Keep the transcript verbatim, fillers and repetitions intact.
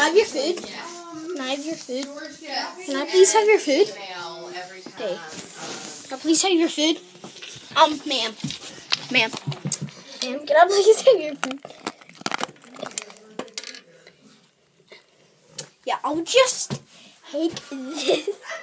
I have your food? Can I have your food? Can I please have your food? Hey. Can I please have your food? Um, ma'am. Ma'am. Ma'am, can I please have your food? Yeah, I'll just take this.